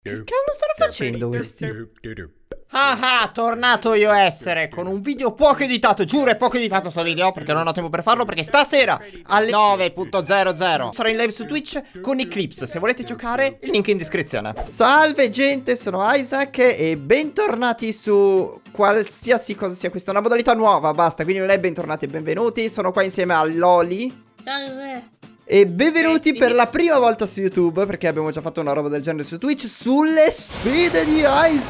cavolo stanno facendo questi? Ah, tornato io a essere con un video poco editato, giuro è poco editato sto video perché non ho tempo per farlo, perché stasera alle 9.00 sarò in live su Twitch con Eclipse. Se volete giocare, il link in descrizione. Salve gente, sono Isaac e bentornati su qualsiasi cosa sia questa, una modalità nuova, basta, quindi non è bentornati e benvenuti. Sono qua insieme a Loli. Salve. E benvenuti per la prima volta su YouTube, perché abbiamo già fatto una roba del genere su Twitch, sulle sfide di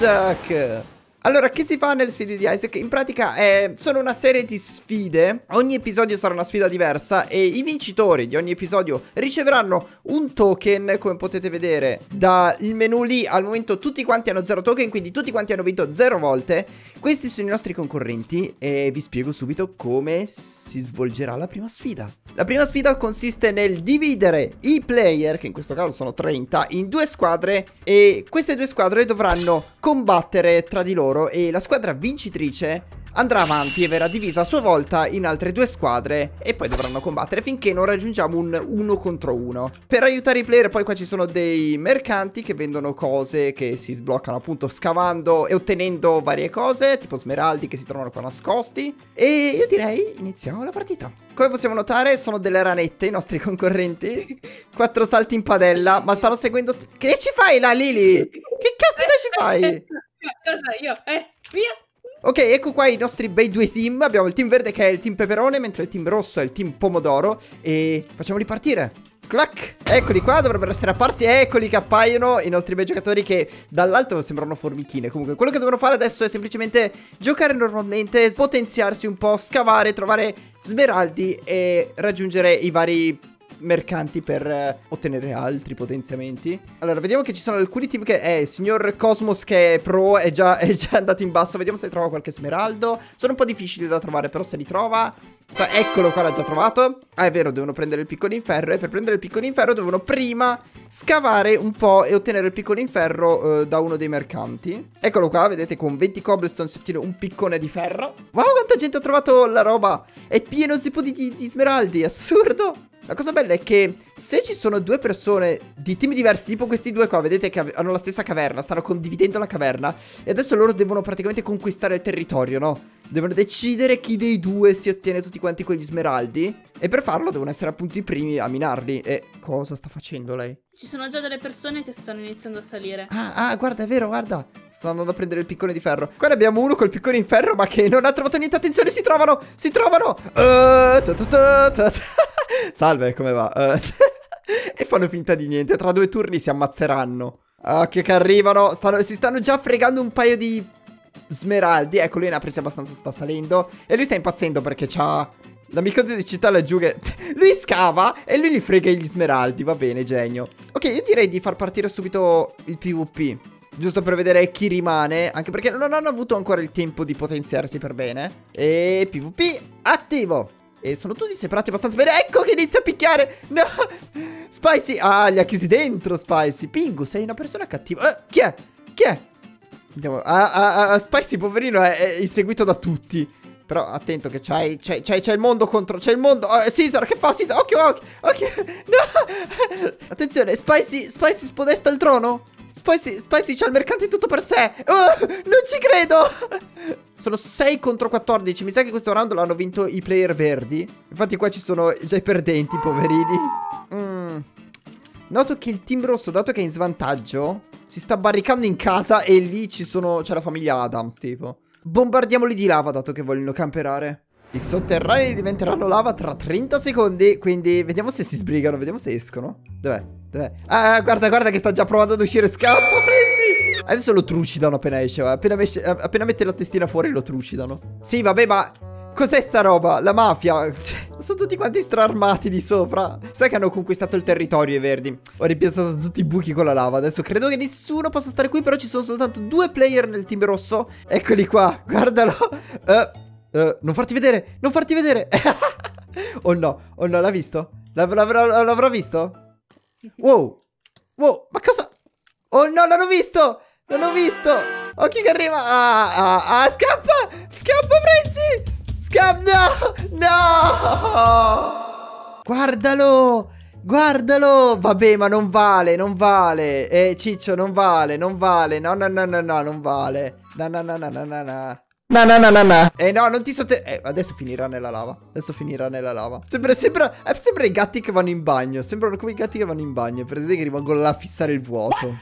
Isaac. Allora, che si fa nelle sfide di Isaac? In pratica sono una serie di sfide. Ogni episodio sarà una sfida diversa e i vincitori di ogni episodio riceveranno un token. Come potete vedere dal menu lì, al momento tutti quanti hanno 0 token, quindi tutti quanti hanno vinto 0 volte. Questi sono i nostri concorrenti e vi spiego subito come si svolgerà la prima sfida. La prima sfida consiste nel dividere i player, che in questo caso sono 30, in 2 squadre, e queste 2 squadre dovranno combattere tra di loro e la squadra vincitrice andrà avanti e verrà divisa a sua volta in altre 2 squadre e poi dovranno combattere finché non raggiungiamo un 1 contro 1. Per aiutare i player poi qua ci sono dei mercanti che vendono cose che si sbloccano appunto scavando e ottenendo varie cose, tipo smeraldi che si trovano qua nascosti. E io direi iniziamo la partita. Come possiamo notare sono delle ranette i nostri concorrenti. 4 salti in padella, ma stanno seguendo... Che ci fai là, Lily? Che caspita ci fai? Cosa io? Via. Ok, ecco qua i nostri bei 2 team. Abbiamo il team verde che è il team peperone, mentre il team rosso è il team pomodoro. E facciamoli partire. Clac! Eccoli qua, dovrebbero essere apparsi. Eccoli che appaiono i nostri bei giocatori che dall'alto sembrano formichine. Comunque, quello che devono fare adesso è semplicemente giocare normalmente, potenziarsi un po', scavare, trovare smeraldi e raggiungere i vari mercanti per ottenere altri potenziamenti. Allora, vediamo che ci sono alcuni team che il signor Cosmos che è pro è già andato in basso. Vediamo se trova qualche smeraldo. Sono un po' difficili da trovare, però se li trova... Eccolo qua, l'ha già trovato. Ah, è vero, devono prendere il piccolo in ferro. E per prendere il piccolo in ferro devono prima scavare un po' e ottenere il piccolo in ferro da uno dei mercanti. Eccolo qua, vedete, con 20 cobblestone si ottiene un piccone di ferro. Wow, quanta gente ha trovato la roba. È pieno zippo di smeraldi, assurdo. La cosa bella è che se ci sono 2 persone di team diversi, tipo questi 2 qua, vedete che hanno la stessa caverna, stanno condividendo la caverna, e adesso loro devono praticamente conquistare il territorio, no? Devono decidere chi dei 2 si ottiene tutti quanti quegli smeraldi, e per farlo devono essere appunto i primi a minarli. E cosa sta facendo lei? Ci sono già delle persone che stanno iniziando a salire. Ah, guarda, è vero, guarda. Stanno andando a prendere il piccone di ferro. Qua ne abbiamo uno col piccone in ferro, ma che non ha trovato niente. Attenzione, si trovano! Si trovano! Salve, come va? E fanno finta di niente. Tra 2 turni si ammazzeranno. Occhio che arrivano. Si stanno già fregando un paio di smeraldi. Ecco, lui ne ha presi abbastanza, sta salendo. E lui sta impazzendo perché c'ha l'amico di città laggiù che... lui scava e lui gli frega gli smeraldi. Va bene, genio. Ok, io direi di far partire subito il PvP, giusto per vedere chi rimane, anche perché non hanno avuto ancora il tempo di potenziarsi per bene. E PvP attivo. E sono tutti separati abbastanza bene. Ecco che inizia a picchiare. No, Spicy. Ah, li ha chiusi dentro Spicy. Pingu, sei una persona cattiva. Chi è? Chi è? Andiamo. Spicy poverino è inseguito da tutti. Però attento che c'è il mondo contro. C'è il mondo. Caesar, che fa Caesar? Occhio. No. Attenzione, Spicy spodesta il trono. Spicy c'ha il mercante tutto per sé. Non ci credo. Sono 6 contro 14. Mi sa che questo round l'hanno vinto i player verdi. Infatti qua ci sono già i perdenti, poverini. Noto che il team rosso, dato che è in svantaggio, si sta barricando in casa. E lì c'è la famiglia Adams, tipo. Bombardiamoli di lava, dato che vogliono camperare. I sotterranei diventeranno lava tra 30 secondi. Quindi vediamo se si sbrigano. Vediamo se escono. Dov'è? Guarda che sta già provando ad uscire. Scappa, Frenzy. Adesso lo trucidano appena esce. Appena mette la testina fuori lo trucidano. Sì, vabbè, ma cos'è sta roba? La mafia. Sono tutti quanti straarmati di sopra. Sai che hanno conquistato il territorio i verdi. Ho ripiazzato tutti i buchi con la lava. Adesso credo che nessuno possa stare qui. Però ci sono soltanto 2 player nel team rosso. Eccoli qua, guardalo. Non farti vedere. Non farti vedere. Oh no, l'ha visto? L'avrò visto? Wow, ma cosa? Oh no, l'hanno visto. Occhio che arriva. Scappa, Frenzy. Scappa, no. Guardalo. Guardalo! Vabbè, ma non vale, non vale. Ciccio, non vale, non vale. No, no, no, no, no, non vale. No, no, no, no, no, no, no. No, no, no, no, no. No, non ti adesso finirà nella lava. Adesso finirà nella lava. Sembra i gatti che vanno in bagno. Sembrano come i gatti che vanno in bagno. Vedete che rimangono là a fissare il vuoto.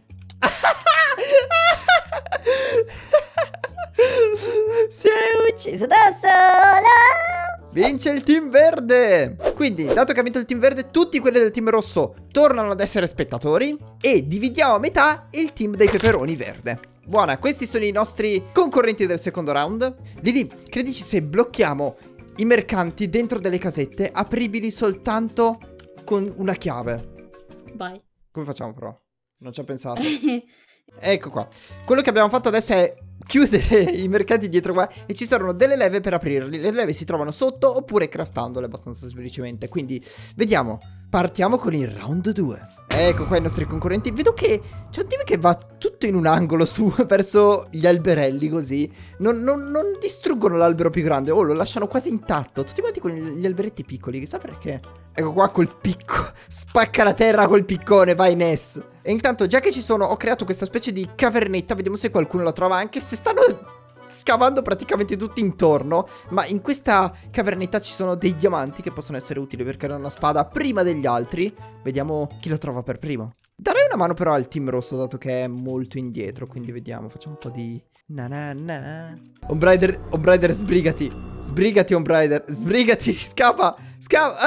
Si è ucciso da sola. Vince il team verde. Quindi, dato che ha vinto il team verde, tutti quelli del team rosso tornano ad essere spettatori. E dividiamo a metà il team dei peperoni verde. Buona, questi sono i nostri concorrenti del secondo round. Lili, credici se blocchiamo i mercanti dentro delle casette apribili soltanto con una chiave? Vai. Come facciamo però? Non ci ho pensato. Ecco qua. Quello che abbiamo fatto adesso è chiudere i mercanti dietro qua e ci saranno delle leve per aprirli. Le leve si trovano sotto oppure craftandole abbastanza semplicemente. Quindi vediamo. Partiamo con il round 2. Ecco qua i nostri concorrenti. Vedo che c'è un team che va tutto in un angolo su verso gli alberelli così. Non distruggono l'albero più grande. Oh, lo lasciano quasi intatto. Tutti quanti con gli alberetti piccoli. Chissà perché. Ecco qua col picco. Spacca la terra col piccone. Vai Ness. E intanto già che ci sono, ho creato questa specie di cavernetta. Vediamo se qualcuno la trova. Anche se stanno scavando praticamente tutti intorno. Ma in questa cavernetta ci sono dei diamanti che possono essere utili per creare una spada prima degli altri. Vediamo chi lo trova per primo. Darei una mano però al team rosso, dato che è molto indietro. Quindi vediamo, facciamo un po' di na na na. Ombrider, sbrigati. Sbrigati, Ombrider. Sbrigati, scappa. Scappa.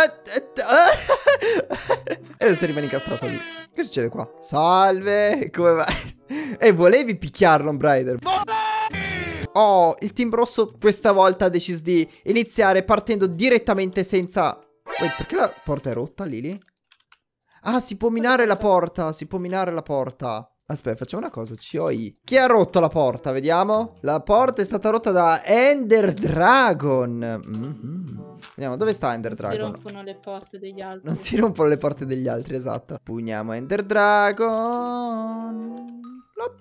E adesso rimane incastrato lì. Che succede qua? Salve. Come va? Volevi picchiarlo, Ombrider. Oh, il team rosso questa volta ha deciso di iniziare partendo direttamente senza... Wait, perché la porta è rotta, Lili? Ah, si può minare la porta. Si può minare la porta. Aspetta, facciamo una cosa. COI. Chi ha rotto la porta? Vediamo. La porta è stata rotta da Ender Dragon. Vediamo, dove sta Ender Dragon? Non si rompono le porte degli altri. Non si rompono le porte degli altri, esatto. Pugniamo Ender Dragon. Plop.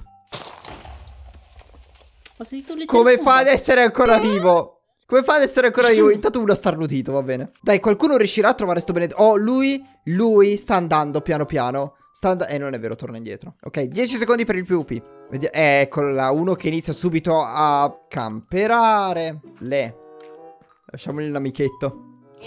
Ho sentito le Come fa ad essere ancora vivo? Come fa ad essere ancora vivo? Intanto uno ha starnutito, va bene. Dai, qualcuno riuscirà a trovare sto benedetto. Oh, lui sta andando piano piano. Non è vero, torna indietro. Ok, 10 secondi per il PvP. Eccolo là, uno che inizia subito a camperare. Lasciamogli l'amichetto.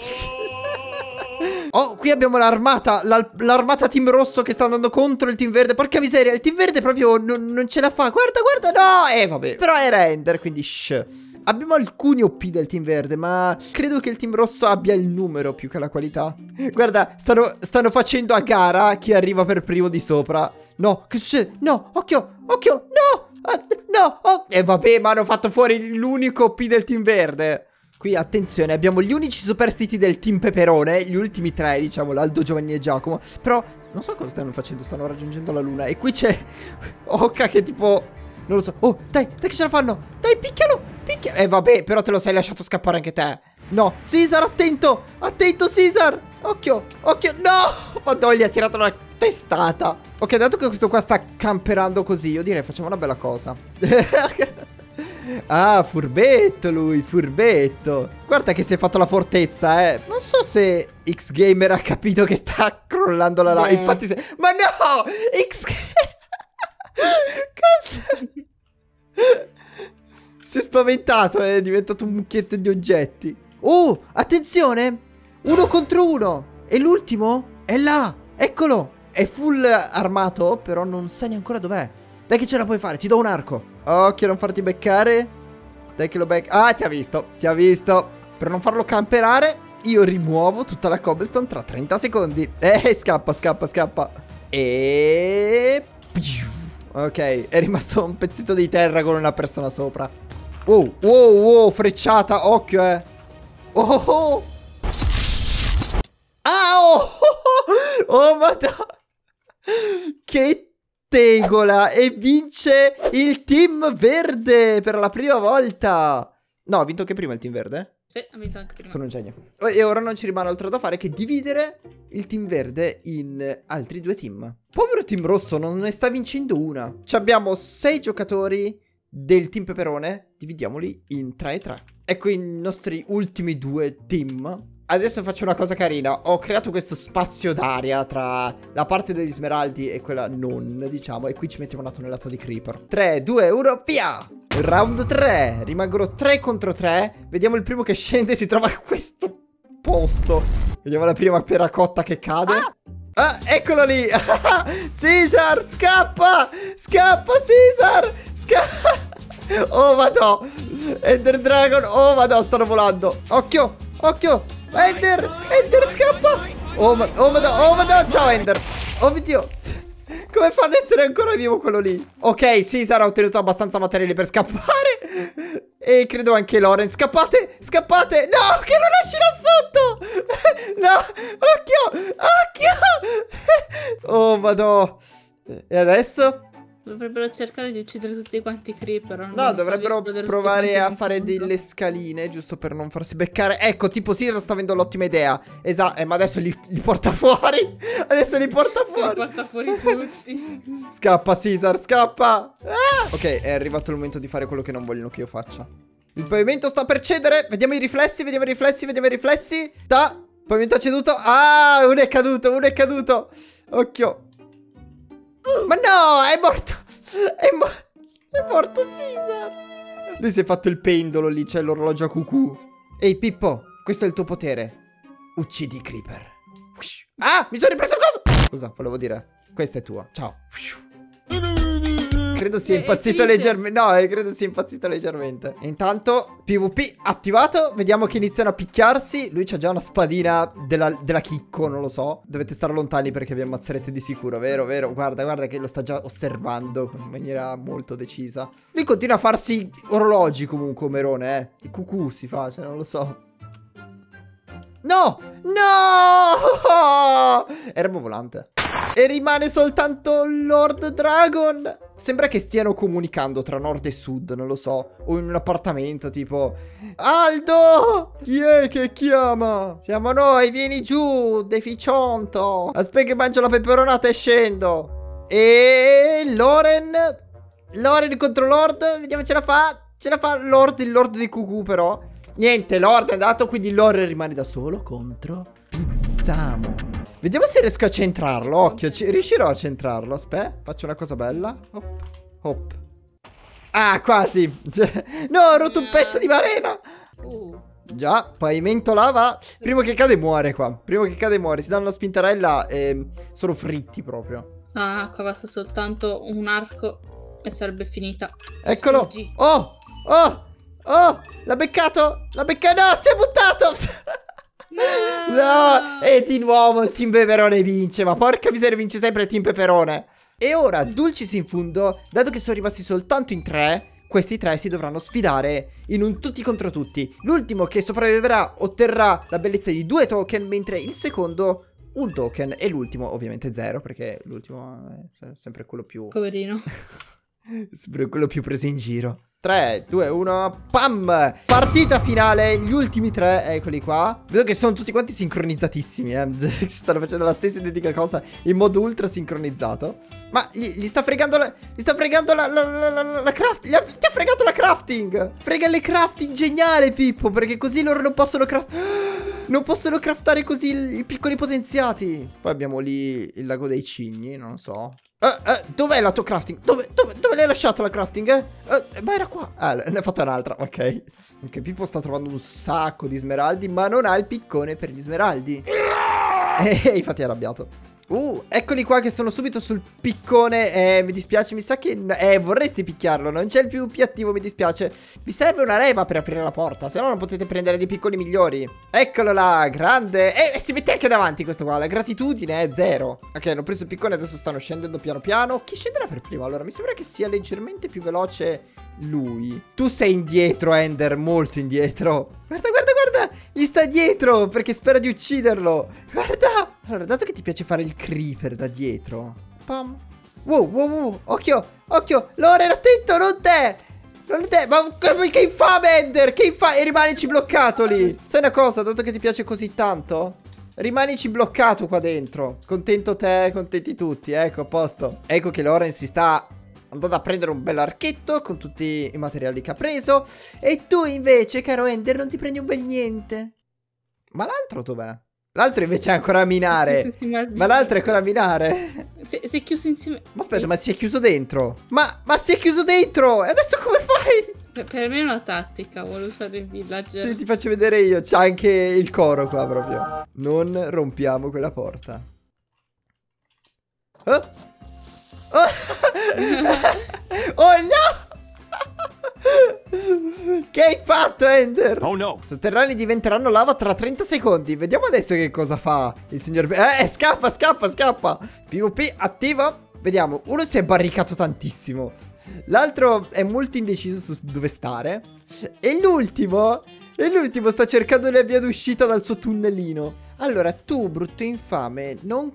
Oh, qui abbiamo l'armata. L'armata team rosso che sta andando contro il team verde. Porca miseria, il team verde proprio non ce la fa. Guarda, no. Vabbè. Però era Ender, quindi shh. Abbiamo alcuni OP del team verde, ma credo che il team rosso abbia il numero più che la qualità. Guarda, stanno facendo a gara chi arriva per primo di sopra. No, che succede? No, occhio, no. No, oh. Vabbè, ma hanno fatto fuori l'unico OP del team verde. Qui, attenzione, abbiamo gli unici superstiti del team peperone. Gli ultimi tre, diciamo, Aldo, Giovanni e Giacomo. Però, non so cosa stanno facendo, stanno raggiungendo la luna. E qui c'è Oka che tipo... Non lo so. Oh, dai che ce la fanno. Dai, picchialo. Vabbè, però te lo sei lasciato scappare anche te. No, Caesar, attento. Attento, Caesar. Occhio. No. Madonna, gli ha tirato una testata. Ok, dato che questo qua sta camperando così, io direi facciamo una bella cosa. Ah, furbetto lui, furbetto. Guarda che si è fatto la fortezza, eh. Non so se X-Gamer ha capito che sta crollando la lava. Infatti Ma no! Cosa? Si è spaventato, è diventato un mucchietto di oggetti. Oh, attenzione! 1 contro 1. E l'ultimo è là. Eccolo. È full armato, però non sai ancora dov'è. Dai che ce la puoi fare, ti do un arco. Occhio a non farti beccare. Dai che lo becca. Ah, ti ha visto. Per non farlo camperare, io rimuovo tutta la cobblestone tra 30 secondi. Scappa. E... ok, è rimasto un pezzetto di terra con una persona sopra. Wow, frecciata, occhio, Oh. Ah, oh, madonna. Che tegola. E vince il team verde per la prima volta. No, ha vinto anche prima il team verde? Sì, ha vinto anche prima. Sono un genio. E ora non ci rimane altro da fare che dividere il team verde in altri 2 team. Povero team rosso, non ne sta vincendo una. Ci abbiamo 6 giocatori del team peperone. Dividiamoli in 3 e 3. Ecco i nostri ultimi 2 team. adesso faccio una cosa carina. Ho creato questo spazio d'aria tra la parte degli smeraldi e quella non, diciamo. E qui ci mettiamo una tonnellata di creeper. 3, 2, 1, via! Round 3. Rimangono 3 contro 3. Vediamo il primo che scende e si trova a questo posto. Vediamo la prima pera cotta che cade. Ah, eccolo lì. Caesar, scappa. Scappa, Caesar. Scappa. Oh, madò. Ender Dragon. Oh, madò, stanno volando. Occhio, occhio. Ender, Ender, scappa. Oh, madò, ciao, Ender. Oh, mio Dio. Come fa ad essere ancora vivo quello lì? Ok, Caesar ha ottenuto abbastanza materiali per scappare. E credo anche Loren. Scappate, scappate. No, che lo lasci là sotto. No, occhio, occhio. Oh, madò. E adesso? Dovrebbero cercare di uccidere tutti quanti i creeper. No, dovrebbero provare a fare delle scaline, giusto per non farsi beccare. Ecco, tipo Caesar sta avendo l'ottima idea. Esatto, ma adesso li porta fuori. Adesso li porta fuori. Li porta fuori tutti. Scappa, Caesar, scappa. Ah! Ok, è arrivato il momento di fare quello che non vogliono che io faccia. Il pavimento sta per cedere. Vediamo i riflessi, vediamo i riflessi, vediamo i riflessi. Il pavimento è ceduto. Ah, uno è caduto, uno è caduto. Occhio. Ma no, è morto. È morto Caesar. Lui si è fatto il pendolo lì, c'è l'orologio a cucù. Ehi Pippo, questo è il tuo potere. Uccidi i creeper. Ah, mi sono ripreso il coso. Scusa, volevo dire, questa è tua, ciao. Credo sia impazzito leggermente. No, credo sia impazzito leggermente. Intanto PvP attivato. Vediamo che iniziano a picchiarsi. Lui c'ha già una spadina della chicco, non lo so. Dovete stare lontani perché vi ammazzerete di sicuro. Vero, vero. Guarda, guarda che lo sta già osservando in maniera molto decisa. Lui continua a farsi orologi comunque, Merone, Il cucù si fa, cioè non lo so. No! No! Erbo volante. E rimane soltanto Lord Dragon. Sembra che stiano comunicando tra nord e sud, non lo so. O in un appartamento tipo Aldo! Chi è che chiama? Siamo noi, vieni giù, deficianto. Aspetta che mangio la peperonata e scendo. E Loren contro Lord. Vediamo ce la fa. Ce la fa Lord, il Lord di Cucù però. Niente, Lord è andato, quindi Loren rimane da solo contro Pizzamo. Vediamo se riesco a centrarlo. Occhio, riuscirò a centrarlo. Aspetta, faccio una cosa bella. Hop, hop. Ah, quasi. No, ho rotto un pezzo di marena. Già, pavimento lava. Primo che cade muore qua. Primo che cade muore. Si danno una spintarella e sono fritti proprio. Ah, qua basta soltanto un arco e sarebbe finita. Eccolo. Sfuggi. Oh, oh, oh. L'ha beccato. L'ha beccato. No, si è buttato. No, e di nuovo il team peperone vince. Ma porca miseria, vince sempre il team peperone. E ora, dulcis in fundo, dato che sono rimasti soltanto in 3, questi 3 si dovranno sfidare in un tutti contro tutti. L'ultimo che sopravviverà otterrà la bellezza di 2 token, mentre il secondo un token. E l'ultimo ovviamente 0, perché l'ultimo è sempre quello più... Poverino. Sempre quello più preso in giro. 3, 2, 1, pam! Partita finale, gli ultimi 3, eccoli qua. Vedo che sono tutti quanti sincronizzatissimi, stanno facendo la stessa identica cosa in modo ultra sincronizzato. Ma gli sta fregando la... Gli sta fregando la craft... Ti ha fregato la crafting! Frega le crafting, geniale Pippo, perché così loro non possono non possono craftare così i piccoli potenziati. Poi abbiamo lì il lago dei cigni, non so. Dov'è la tua crafting? Dove l'hai lasciata la crafting, Ma era qua. Ah, ne ha fatta un'altra, ok. Ok, Pippo sta trovando un sacco di smeraldi, ma non ha il piccone per gli smeraldi. Infatti è arrabbiato. Eccoli qua che sono subito sul piccone. Mi dispiace, mi sa che... vorresti picchiarlo, non c'è il più attivo, mi dispiace. Vi serve una leva per aprire la porta, se no non potete prendere dei piccoli migliori. Eccolo là, grande. Si mette anche davanti questo qua, la gratitudine è 0. Ok, hanno preso il piccone, adesso stanno scendendo piano piano. Chi scenderà per primo? Allora, mi sembra che sia leggermente più veloce lui. Tu sei indietro, Ender, molto indietro. Guarda, guarda, guarda, gli sta dietro perché spera di ucciderlo. Guarda. Allora, dato che ti piace fare il creeper da dietro. Pam. Wow, occhio, occhio. Loren, attento, non te. Non te. Ma che infame, Ender, che infame. E rimanici bloccato lì. Sai una cosa, dato che ti piace così tanto, rimanici bloccato qua dentro. Contento te, contenti tutti, ecco, a posto. Ecco che Loren si sta andando a prendere un bel archetto con tutti i materiali che ha preso. E tu invece, caro Ender, non ti prendi un bel niente. Ma l'altro dov'è? L'altro invece è ancora a minare. Ma l'altro è ancora a minare. Si è chiuso insieme. Ma aspetta, ma si è chiuso dentro? Ma si è chiuso dentro! E adesso come fai? Per me è una tattica, vuole usare il villager. Sì, ti faccio vedere io. C'è anche il coro qua proprio. Non rompiamo quella porta. Oh, oh. Oh no! Che hai fatto, Ender? Oh no! Sotterranei diventeranno lava tra 30 secondi. Vediamo adesso che cosa fa il signor... scappa, scappa, scappa. PvP attivo. Vediamo, uno si è barricato tantissimo. L'altro è molto indeciso su dove stare. E l'ultimo sta cercando la via d'uscita dal suo tunnelino. Allora, tu, brutto infame, non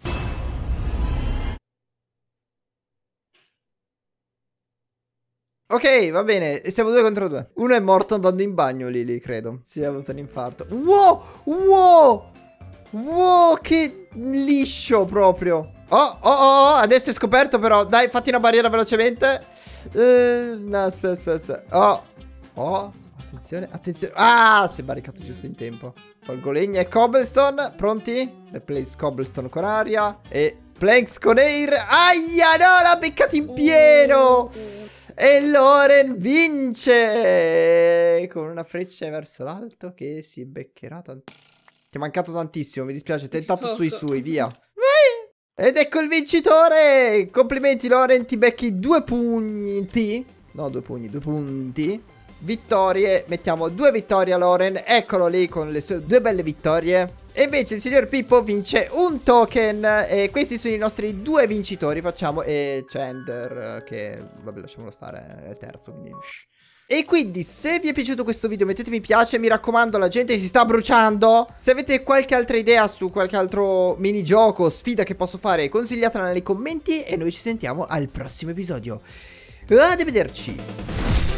Ok, va bene, siamo 2 contro 2. Uno è morto andando in bagno, Lily, credo. Si è avuto un infarto. Wow, wow, wow, che liscio proprio. Oh, adesso è scoperto però. Dai, fatti una barriera velocemente. No, aspetta. Oh, attenzione, attenzione. Ah, si è barricato giusto in tempo. Tolgo legna e cobblestone. Pronti? Replace cobblestone con aria e planks con air. Aia, no, l'ha beccato in pieno. E Loren vince con una freccia verso l'alto che si beccherà tanto. Ti è mancato tantissimo, mi dispiace. Tentato sui, via. Ed ecco il vincitore. Complimenti Loren, ti becchi 2 punti. No, 2 pugni, 2 punti. Vittorie, mettiamo 2 vittorie a Loren. Eccolo lì con le sue 2 belle vittorie. E invece il signor Pippo vince un token. E questi sono i nostri 2 vincitori. Facciamo e Cender che vabbè, lasciamolo stare, è il terzo, quindi E quindi se vi è piaciuto questo video mettete mi piace. Mi raccomando, la gente si sta bruciando. Se avete qualche altra idea su qualche altro minigioco, sfida che posso fare, consigliatela nei commenti. E noi ci sentiamo al prossimo episodio. Arrivederci.